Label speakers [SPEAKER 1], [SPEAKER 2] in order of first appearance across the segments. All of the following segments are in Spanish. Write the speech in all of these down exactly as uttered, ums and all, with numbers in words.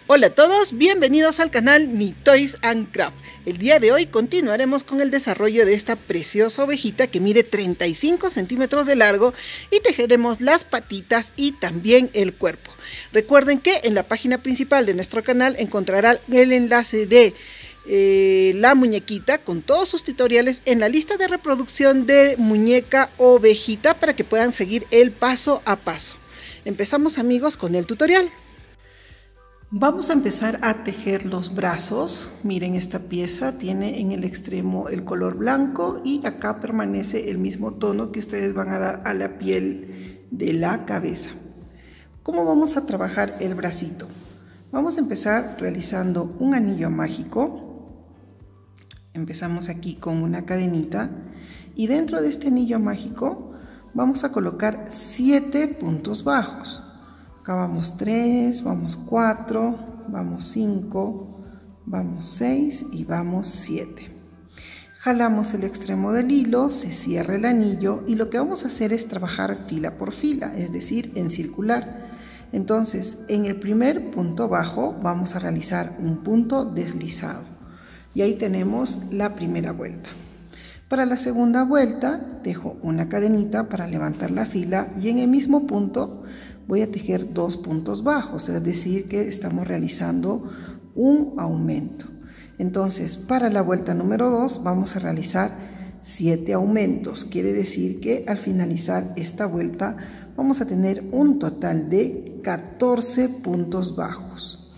[SPEAKER 1] Hola a todos, bienvenidos al canal Mi Toys and Craft. El día de hoy continuaremos con el desarrollo de esta preciosa ovejita que mide treinta y cinco centímetros de largo y tejeremos las patitas y también el cuerpo. Recuerden que en la página principal de nuestro canal encontrarán el enlace de eh, la muñequita con todos sus tutoriales en la lista de reproducción de muñeca ovejita para que puedan seguir el paso a paso. Empezamos, amigos, con el tutorial. Vamos a empezar a tejer los brazos. Miren, esta pieza tiene en el extremo el color blanco y acá permanece el mismo tono que ustedes van a dar a la piel de la cabeza. ¿Cómo vamos a trabajar el bracito? Vamos a empezar realizando un anillo mágico. Empezamos aquí con una cadenita y dentro de este anillo mágico vamos a colocar siete puntos bajos. Acá vamos tres, vamos cuatro, vamos cinco, vamos seis y vamos siete. Jalamos el extremo del hilo, se cierra el anillo y lo que vamos a hacer es trabajar fila por fila, es decir, en circular. Entonces, en el primer punto bajo vamos a realizar un punto deslizado y ahí tenemos la primera vuelta. Para la segunda vuelta dejo una cadenita para levantar la fila y en el mismo punto voy a tejer dos puntos bajos, es decir que estamos realizando un aumento. Entonces, para la vuelta número dos vamos a realizar siete aumentos, quiere decir que al finalizar esta vuelta vamos a tener un total de catorce puntos bajos.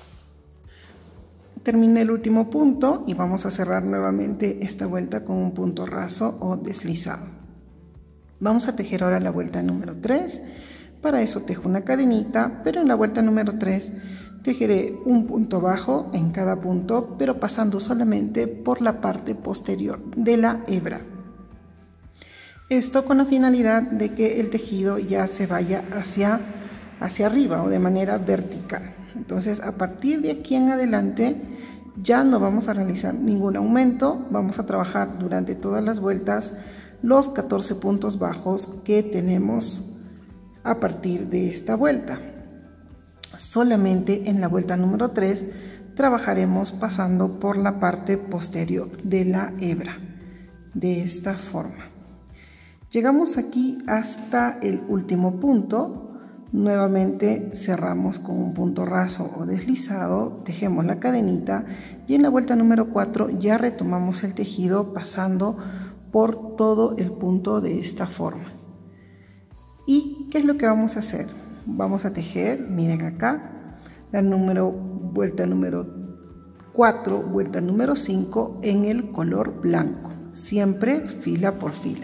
[SPEAKER 1] Terminé el último punto y vamos a cerrar nuevamente esta vuelta con un punto raso o deslizado. Vamos a tejer ahora la vuelta número tres. Para eso tejo una cadenita, pero en la vuelta número tres tejeré un punto bajo en cada punto, pero pasando solamente por la parte posterior de la hebra. Esto con la finalidad de que el tejido ya se vaya hacia, hacia arriba o de manera vertical. Entonces, a partir de aquí en adelante ya no vamos a realizar ningún aumento, vamos a trabajar durante todas las vueltas los catorce puntos bajos que tenemos a partir de esta vuelta. Solamente en la vuelta número tres trabajaremos pasando por la parte posterior de la hebra, de esta forma. Llegamos aquí hasta el último punto, nuevamente cerramos con un punto raso o deslizado, tejemos la cadenita y en la vuelta número cuatro ya retomamos el tejido pasando por todo el punto de esta forma. ¿Y qué es lo que vamos a hacer? Vamos a tejer, miren acá, la número, vuelta número cuatro, vuelta número cinco en el color blanco, siempre fila por fila.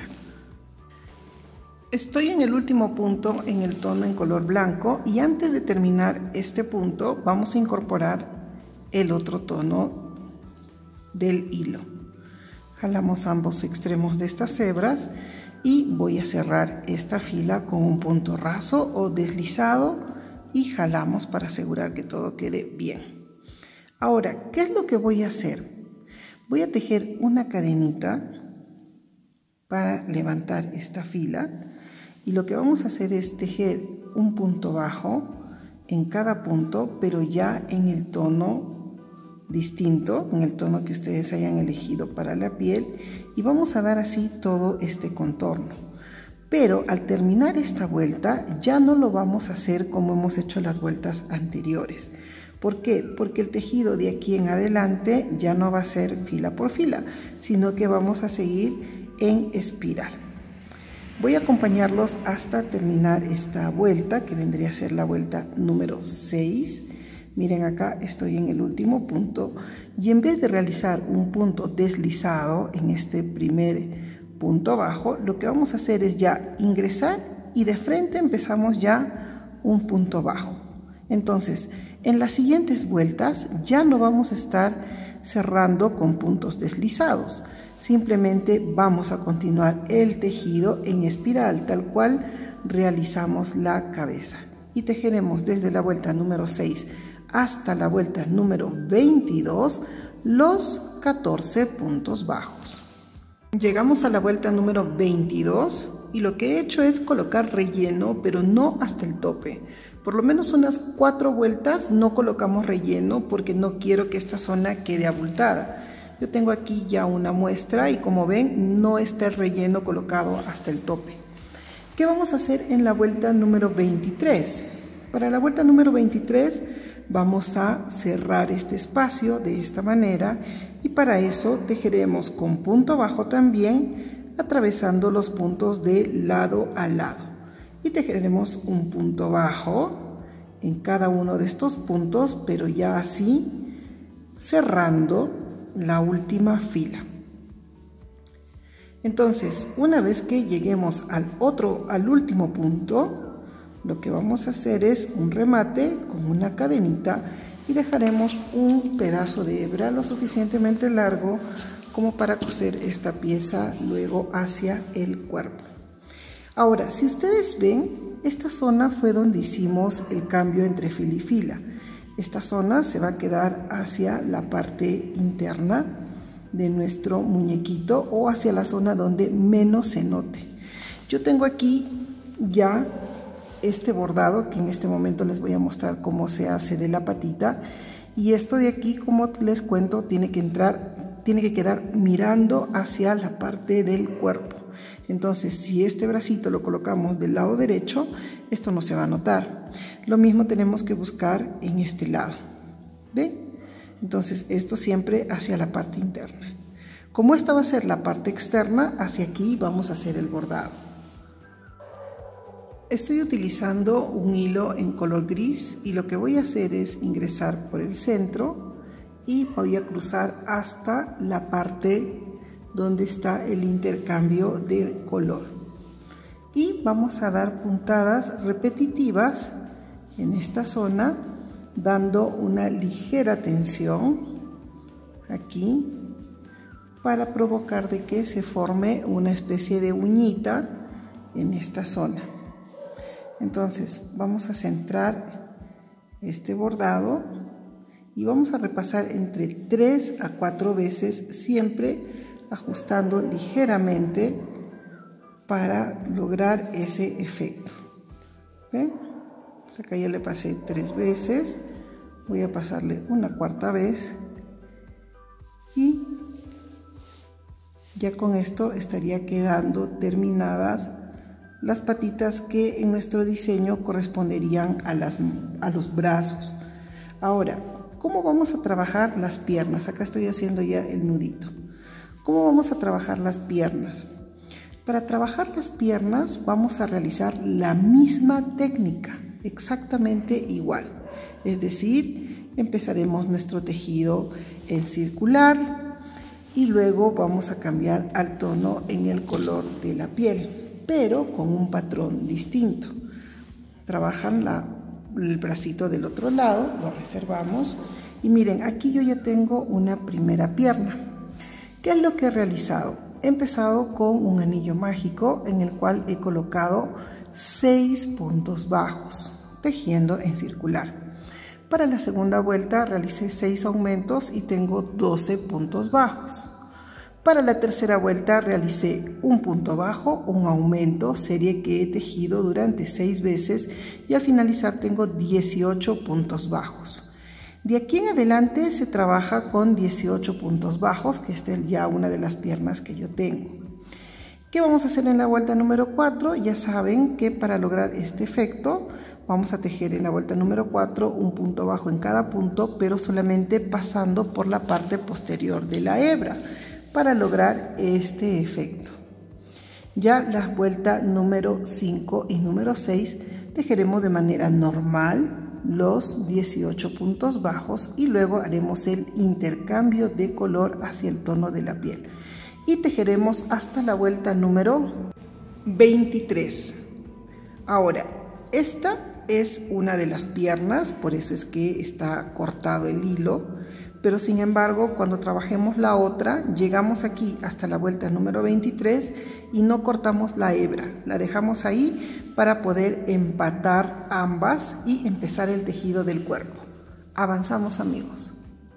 [SPEAKER 1] Estoy en el último punto en el tono en color blanco y antes de terminar este punto vamos a incorporar el otro tono del hilo. Jalamos ambos extremos de estas hebras y voy a cerrar esta fila con un punto raso o deslizado y jalamos para asegurar que todo quede bien. Ahora, ¿qué es lo que voy a hacer? Voy a tejer una cadenita para levantar esta fila y lo que vamos a hacer es tejer un punto bajo en cada punto, pero ya en el tono distinto, en el tono que ustedes hayan elegido para la piel, y vamos a dar así todo este contorno. Pero al terminar esta vuelta ya no lo vamos a hacer como hemos hecho las vueltas anteriores. ¿Por qué? Porque el tejido de aquí en adelante ya no va a ser fila por fila, sino que vamos a seguir en espiral. Voy a acompañarlos hasta terminar esta vuelta, que vendría a ser la vuelta número seis. Miren, acá estoy en el último punto y en vez de realizar un punto deslizado en este primer punto bajo, lo que vamos a hacer es ya ingresar y de frente empezamos ya un punto bajo. Entonces, en las siguientes vueltas ya no vamos a estar cerrando con puntos deslizados, simplemente vamos a continuar el tejido en espiral, tal cual realizamos la cabeza. Y tejeremos desde la vuelta número seis hasta la vuelta número veintidós los catorce puntos bajos. Llegamos a la vuelta número veintidós y lo que he hecho es colocar relleno, pero no hasta el tope, por lo menos unas cuatro vueltas. No colocamos relleno porque no quiero que esta zona quede abultada. Yo tengo aquí ya una muestra y como ven no está el relleno colocado hasta el tope. ¿Qué vamos a hacer en la vuelta número veintitrés? Para la vuelta número veintitrés vamos a cerrar este espacio de esta manera y para eso tejeremos con punto bajo también, atravesando los puntos de lado a lado, y tejeremos un punto bajo en cada uno de estos puntos, pero ya así cerrando la última fila. Entonces, una vez que lleguemos al otro, al último punto, lo que vamos a hacer es un remate con una cadenita y dejaremos un pedazo de hebra lo suficientemente largo como para coser esta pieza luego hacia el cuerpo. Ahora, si ustedes ven, esta zona fue donde hicimos el cambio entre fila y fila. Esta zona se va a quedar hacia la parte interna de nuestro muñequito o hacia la zona donde menos se note. Yo tengo aquí ya este bordado que en este momento les voy a mostrar cómo se hace de la patita, y esto de aquí, como les cuento, tiene que entrar, tiene que quedar mirando hacia la parte del cuerpo. Entonces, si este bracito lo colocamos del lado derecho, esto no se va a notar. Lo mismo tenemos que buscar en este lado. ¿Ven? Entonces, esto siempre hacia la parte interna. Como esta va a ser la parte externa, hacia aquí vamos a hacer el bordado. Estoy utilizando un hilo en color gris y lo que voy a hacer es ingresar por el centro y voy a cruzar hasta la parte donde está el intercambio del color. Y vamos a dar puntadas repetitivas en esta zona, dando una ligera tensión aquí para provocar de que se forme una especie de uñita en esta zona. Entonces vamos a centrar este bordado y vamos a repasar entre tres a cuatro veces, siempre ajustando ligeramente para lograr ese efecto. ¿Ven? Entonces acá ya le pasé tres veces, voy a pasarle una cuarta vez y ya con esto estaría quedando terminadas las patitas que en nuestro diseño corresponderían a, las, a los brazos. Ahora, ¿cómo vamos a trabajar las piernas? Acá estoy haciendo ya el nudito. ¿Cómo vamos a trabajar las piernas? Para trabajar las piernas vamos a realizar la misma técnica, exactamente igual. Es decir, empezaremos nuestro tejido en circular y luego vamos a cambiar al tono en el color de la piel, pero con un patrón distinto. Trabajan la, el bracito del otro lado, lo reservamos y miren, aquí yo ya tengo una primera pierna. ¿Qué es lo que he realizado? He empezado con un anillo mágico en el cual he colocado seis puntos bajos, tejiendo en circular. Para la segunda vuelta realicé seis aumentos y tengo doce puntos bajos. Para la tercera vuelta realicé un punto bajo, un aumento, serie que he tejido durante seis veces y al finalizar tengo dieciocho puntos bajos. De aquí en adelante se trabaja con dieciocho puntos bajos, que esta es ya una de las piernas que yo tengo. ¿Qué vamos a hacer en la vuelta número cuatro? Ya saben que para lograr este efecto vamos a tejer en la vuelta número cuatro un punto bajo en cada punto, pero solamente pasando por la parte posterior de la hebra, para lograr este efecto. Ya la vuelta número cinco y número seis tejeremos de manera normal los dieciocho puntos bajos y luego haremos el intercambio de color hacia el tono de la piel y tejeremos hasta la vuelta número veintitrés. Ahora, esta es una de las piernas, por eso es que está cortado el hilo. Pero sin embargo, cuando trabajemos la otra, llegamos aquí hasta la vuelta número veintitrés y no cortamos la hebra, la dejamos ahí para poder empatar ambas y empezar el tejido del cuerpo. Avanzamos, amigos.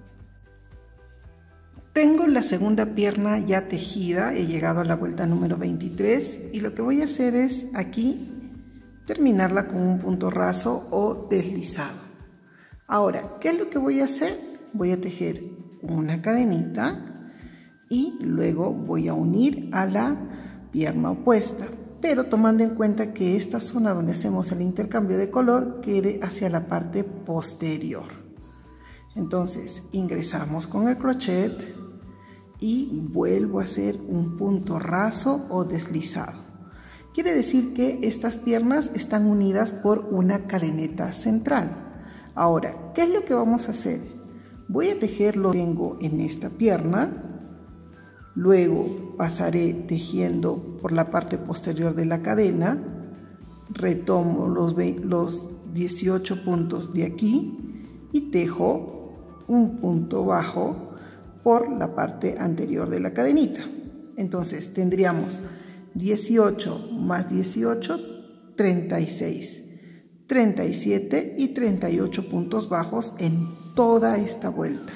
[SPEAKER 1] Tengo la segunda pierna ya tejida, he llegado a la vuelta número veintitrés y lo que voy a hacer es aquí terminarla con un punto raso o deslizado. Ahora, ¿qué es lo que voy a hacer? Voy a tejer una cadenita y luego voy a unir a la pierna opuesta, pero tomando en cuenta que esta zona donde hacemos el intercambio de color quede hacia la parte posterior. Entonces ingresamos con el crochet y vuelvo a hacer un punto raso o deslizado. Quiere decir que estas piernas están unidas por una cadeneta central. Ahora, ¿qué es lo que vamos a hacer? Voy a tejer lo que tengo en esta pierna. Luego pasaré tejiendo por la parte posterior de la cadena, retomo los, los dieciocho puntos de aquí y tejo un punto bajo por la parte anterior de la cadenita. Entonces tendríamos dieciocho más dieciocho, treinta y seis, treinta y siete y treinta y ocho puntos bajos en toda esta vuelta.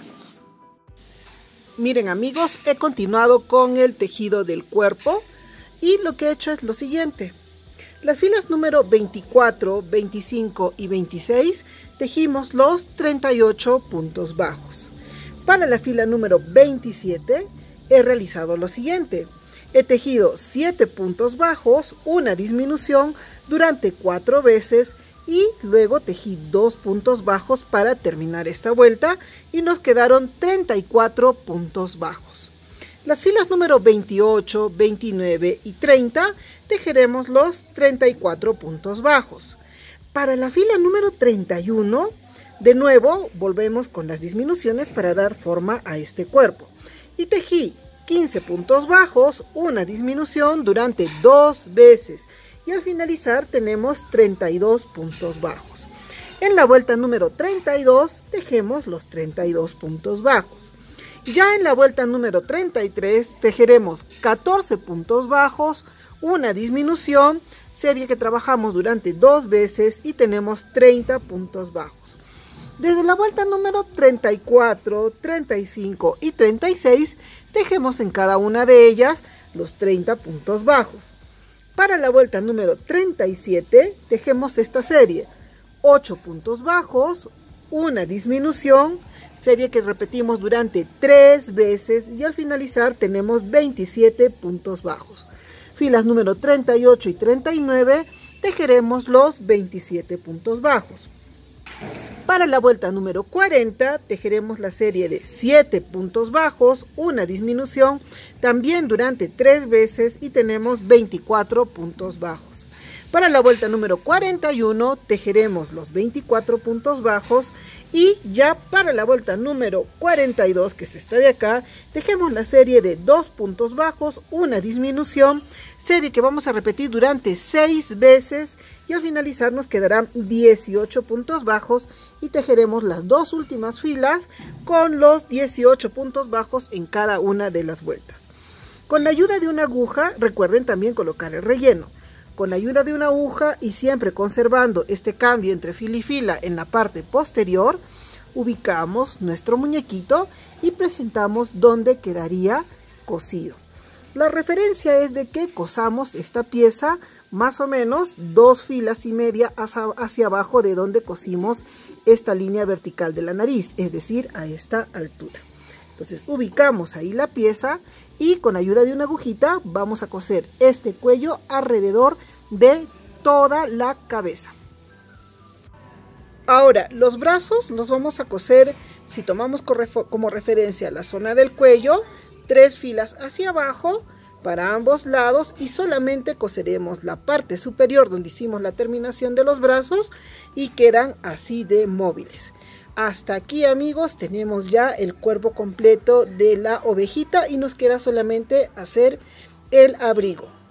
[SPEAKER 1] Miren amigos, he continuado con el tejido del cuerpo y lo que he hecho es lo siguiente. Las filas número veinticuatro, veinticinco y veintiséis tejimos los treinta y ocho puntos bajos. Para la fila número veintisiete he realizado lo siguiente. He tejido siete puntos bajos, una disminución durante cuatro veces y luego tejí dos puntos bajos para terminar esta vuelta y nos quedaron treinta y cuatro puntos bajos. Las filas número veintiocho, veintinueve y treinta tejeremos los treinta y cuatro puntos bajos. Para la fila número treinta y uno, de nuevo volvemos con las disminuciones para dar forma a este cuerpo y tejí quince puntos bajos, una disminución durante dos veces. Y al finalizar tenemos treinta y dos puntos bajos. En la vuelta número treinta y dos tejemos los treinta y dos puntos bajos. Ya en la vuelta número treinta y tres tejeremos catorce puntos bajos, una disminución, serie que trabajamos durante dos veces y tenemos treinta puntos bajos. Desde la vuelta número treinta y cuatro, treinta y cinco y treinta y seis tejemos en cada una de ellas los treinta puntos bajos. Para la vuelta número treinta y siete tejemos esta serie, ocho puntos bajos, una disminución, serie que repetimos durante tres veces y al finalizar tenemos veintisiete puntos bajos. Filas número treinta y ocho y treinta y nueve tejeremos los veintisiete puntos bajos. Para la vuelta número cuarenta tejeremos la serie de siete puntos bajos, una disminución, también durante tres veces y tenemos veinticuatro puntos bajos. Para la vuelta número cuarenta y uno tejeremos los veinticuatro puntos bajos y ya para la vuelta número cuarenta y dos, que es esta de acá, tejemos la serie de dos puntos bajos, una disminución, serie que vamos a repetir durante seis veces y al finalizar nos quedarán dieciocho puntos bajos y tejeremos las dos últimas filas con los dieciocho puntos bajos en cada una de las vueltas. Con la ayuda de una aguja, recuerden también colocar el relleno. Con la ayuda de una aguja y siempre conservando este cambio entre fila y fila en la parte posterior, ubicamos nuestro muñequito y presentamos dónde quedaría cosido. La referencia es de que cosamos esta pieza más o menos dos filas y media hacia, hacia abajo de donde cosimos esta línea vertical de la nariz, es decir, a esta altura. Entonces ubicamos ahí la pieza y con ayuda de una agujita vamos a coser este cuello alrededor de toda la cabeza. Ahora los brazos los vamos a coser, si tomamos como referencia la zona del cuello, tres filas hacia abajo para ambos lados y solamente coseremos la parte superior donde hicimos la terminación de los brazos y quedan así de móviles. Hasta aquí amigos tenemos ya el cuerpo completo de la ovejita y nos queda solamente hacer el abrigo.